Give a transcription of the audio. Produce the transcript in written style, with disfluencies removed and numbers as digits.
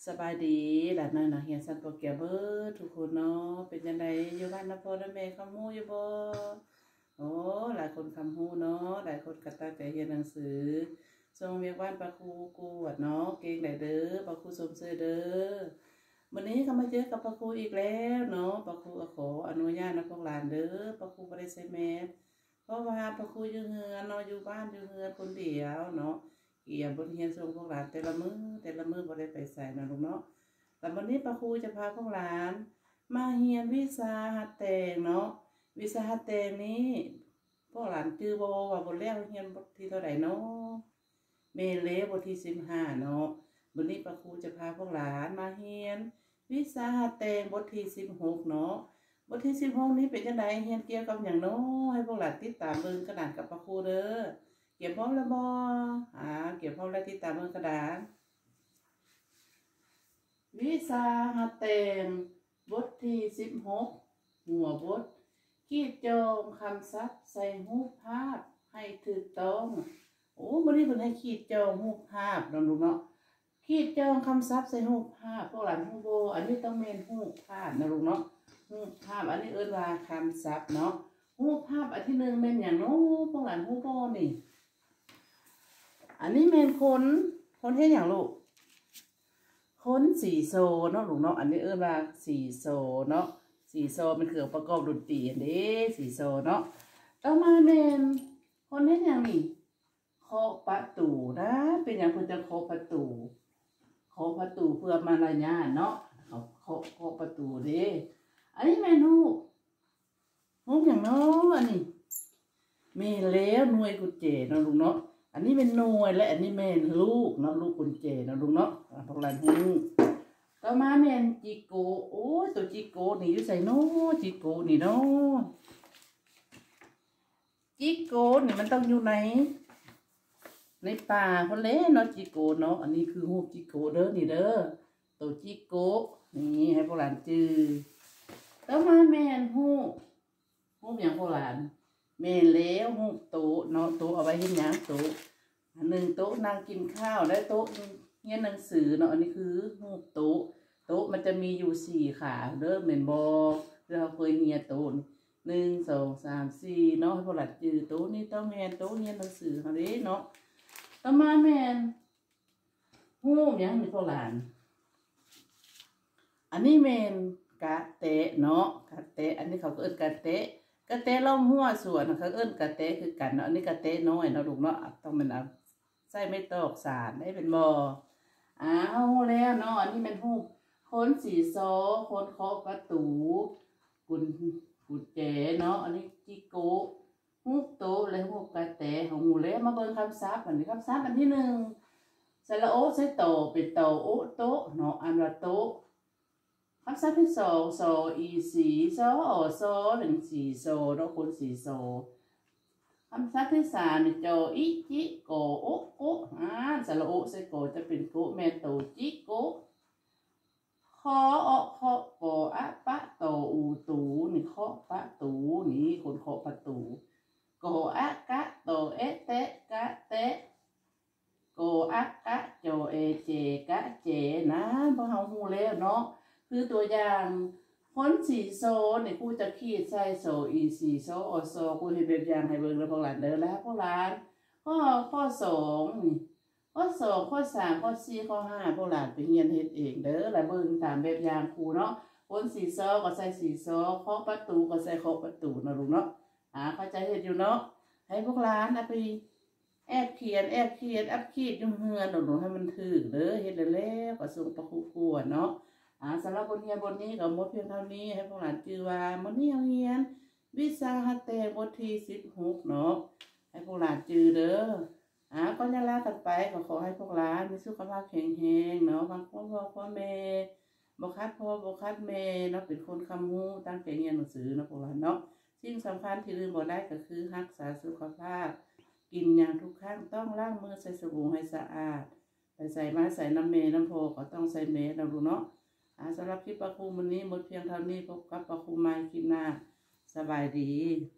สบายดีหลานน้อยนักเรียนชั้นป.เกียวเบิดทุกคนเนาะเป็นจังไดอยู่บ้านนะพ่อนะแม่คำฮู้อยู่บ่โอ้หลายคนคำฮู้เนาะหลายคนก็ตั้งใจเรียนหนังสือส่งเวียกบ้านปะครูกวดเนาะเก่งได้เด้อปะครูสมซื่อเด้อวันนี้ก็มาเจอกับปะครูอีกแล้วเนาะปะครูก็ขออนุญาตนะพวกหลานเด้อปะครูบ่ได้ใส่แมสเพราะว่าปะครูอยู่เฮือนเนาะอยู่บ้านอยู่เฮือนคนเดียวเนาะเกี่ยบทเรียนส่งพวกหลานแต่ละมื้อบ่ได้ไปใส่นะลูกเนาะแต่วันนี้ปะครูจะพาพวกหลานมาเรียนวิชาหัดแต่งเนาะวิชาหัดแต่งนี้พวกหลานจื้อบ่ว่าบทแรกเรียนบทที่เท่าไหร่เนาะเมเลบทที่15เนาะวันนี้ปะครูจะพาพวกหลานมาเรียนวิชาหัดแต่งบทที่16เนาะบทที่16นี้เป็นจังได๋เรียนเกี่ยวกับหยังเนาะให้พวกหลานติดตามเบิ่งกระดานกับปะครูเด้อเก็บพร้อมแล้วบ่เก็บพร้อมแล้วติดตามเบิ่งกระดานวิชาหัดแต่งบทที่16หัวบทขีดจองคำศัพท์ใส่รูปภาพให้ถูกต้องโอ้มื้อนี้เพิ่นให้ขีดจองรูปภาพเนาะลูกเนาะขีดจองคำศัพท์ใส่รูปภาพพวกหลานฮู้บ่อันนี้ต้องแม่นรูปภาพนะลูกเนาะรูปภาพอันนี้เอิ้นว่าคำศัพท์เนาะรูปภาพอันที่1แม่นหยังเนาะพวกหลานฮู้บ่นี่อันนี้แม่นคนเฮ็ดหยังลูกคนสีโซเนาะลูกเนาะอันนี้เอิ้นว่าสีโซเนาะสีโซเป็นเครื่องประกอบดนตรีอันนี้สีโซเนาะต่อมาแม่นคนเฮ็ดหยังนี่เคาะประตูนะเป็นหยังเพิ่นจะเคาะประตูเพื่อมารยาทเนาะเคาะประตูเด้อันนี้แม่นฮู้หยังเนาะอันนี้แม่แล้วหน่วยกุญแจเนาะลูกเนาะอันนี้เป็นหน่วยและอันนี้แม่นลูกเนาะลูกกุญแจเนาะลูกเนาะพวกหลานฮู้ต่อมาแม่นจิโกโอ้ยตัวจิโกนี่อยู่ใส่เนาะจิโกนี่เนาะจิโกนี่มันต้องอยู่ในป่าพุ่นแหละเนาะจิโกเนาะอันนี้คือรูปจิโกเด้อนี่เด้อตัวจิโกนี่ให้พวกหลานจื้อต่อมาแม่นฮู้หยังพวกหลานแม่แล้วฮู้โต๊ะเนาะโต๊ะเอาไว้เฮ็ดหยังโต๊ะอันนึงโต๊ะนั่งกินข้าวและโต๊ะเรียนหนังสือเนาะอันนี้คือรูปโต๊ะมันจะมีอยู่4ขาเด้อแม่นบ่เราเคยเรียนโต๊ะ1 2 3 4เนาะให้พวกหลานจื้อโต๊ะนี้ต้องแม่นโต๊ะเรียนหนังสือเฮาเด้เนาะต่อมาแม่นฮู้หยังนี่พวกหลานอันนี้แม่นกะเตะเนาะกะเตะอันนี้เขาก็เอิ้นกะเตะล้อมหัวสวนเขาเอิ้นกะเตะคือกันเนาะอันนี้กะเตะน้อยเนาะลูกเนาะต้องเป็นเอาใส่ไม่ตอกสารได้เป็นบ่ฮู้แล้วเนาะอันนี้เป็นฮู้คนสีโซคนเคาะประตูกุญแจเนาะอันนี้จิโกฮู้โตและฮู้กะเตะของฮู้แล้วมาเบิ่งคำศัพท์อันนี้คำศัพท์อันที่1สระโอใส่โตเป็นโตโอโตเนาะอันว่าโตคำศัพท์ที่2โซอีสีโซโซเป็นสีโซเนาะคนสีโซคำศัพท์ที่3นี่โจอิจิโกโอโกสระโอใส่โกจะเป็นโกแม่โตจิโกคอเคาะปออะปะโตอูตูนี่เคาะประตูนี่คนเคาะประตูโกอะกะโตเอเตะกะเตะโกอะกะโจเอเจกะเจนะพอเฮาฮู้แล้วเนาะคือตัวอย่างคนสีโซนี่กูจะขีดใส่โซอีสีโซอโซกูเฮ็ดแบบอย่างให้เบิ่งแล้วพวกหลานเด้อแล้วพวกหลานข้อ2นี่ข้อ2ข้อ3ข้อ4ข้อ5พวกหลานไปเรียนเฮ็ดเองเด้อแล้วเบิ่งตามแบบอย่างครูเนาะคนสีโซก็ใส่สีโซเคาะประตูก็ใส่เคาะประตูเนาะลูกเนาะเข้าใจเฮ็ดอยู่เนาะให้พวกหลานเอาไปแอบเขียนอัพขีดอยู่เฮือนหนูให้มันถูกเด้อเฮ็ดแล้วก็ส่งประครูกวดเนาะสำหรับบทเรียนบทนี้ก็หมดเพียงเท่านี้ให้พวกหลานจื้อว่ามื้อนี้เรียนวิชาหัดแต่งบทที่16เนาะให้พวกหลานจื้อเด้อก็จะลากันไปก็ขอให้พวกหลานมีสุขภาพแข็งแรงเนาะบางคนพ่อแม่บ่คัดพ่อบ่คัดแม่เนาะเป็นคนคำฮู้ตั้งใจเรียนหนังสือเนาะพวกหลานเนาะสิ่งสำคัญที่ลืมบ่ได้ก็คือรักษาสุขภาพกินอย่างทุกครั้งต้องล้างมือใส่สบู่ให้สะอาดไปใส่มาใส่น้ำเมน้ำโพก็ต้องใส่เมสนะลูกเนาะสำหรับคลิปปะครูวันนี้หมดเพียงเท่านี้พบกับปะครูใหม่คลิปหน้าสบายดี